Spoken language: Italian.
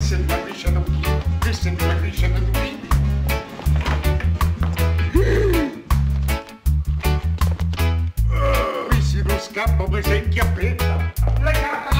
Listen to me, shut up. Listen to me, shut up. Qui si non scappa, ma sei in chiappetta. Legata!